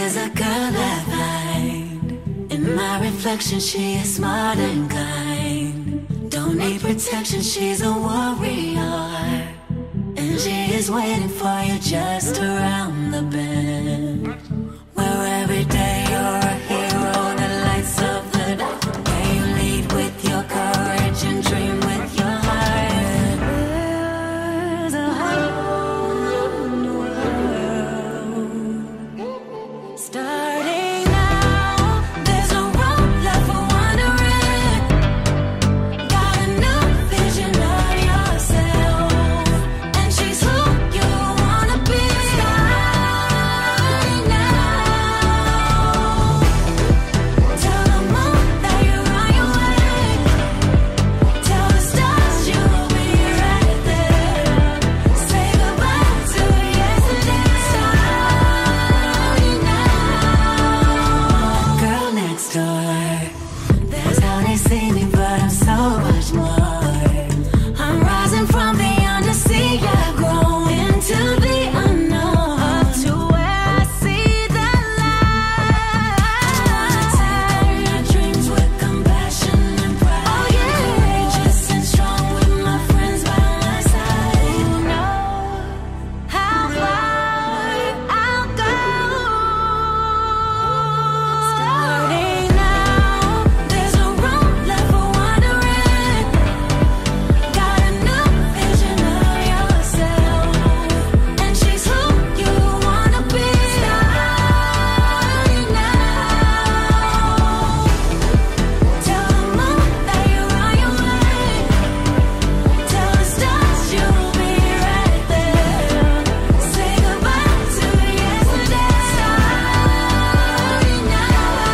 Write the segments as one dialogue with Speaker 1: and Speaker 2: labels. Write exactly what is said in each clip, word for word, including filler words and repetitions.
Speaker 1: There's a girl I find in my reflection. She is smart and kind. Don't need protection, she's a warrior. And she is waiting for you just around the bend. Where every day you're a hero, the lights of the dark. Where you lead with your courage and dream with your heart. There's a whole new world starting now. There's no road left for wandering. Got a new vision of yourself, and she's who you wanna be. Starting now. Tell the moon that you're on your way. Tell the stars you'll be right there. Say goodbye to yesterday. Starting now. Girl next door. That's how they see me, but I'm so much more. I'm rising from the undersea. I've grown into the unknown, up to where I see the light. I wanna take on my dreams with compassion and pride. Oh yeah, courageous and strong with my friends by my side. Who knows how far I'll go? Starting now. There's no room left for wandering. Got a new vision of yourself, and she's who you wanna be. Starting now. Tell the moon that you're on your way. Tell the stars you'll be right there. Say goodbye to yesterday. Starting now.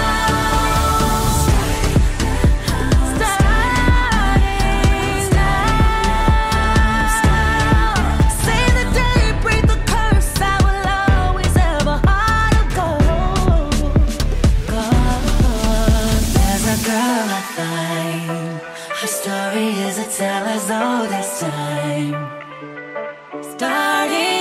Speaker 1: Starting now. Say the day, break the curse. I will always have a heart of gold. Gold. There's a girl I find. Her story is a tale as old as time. Starting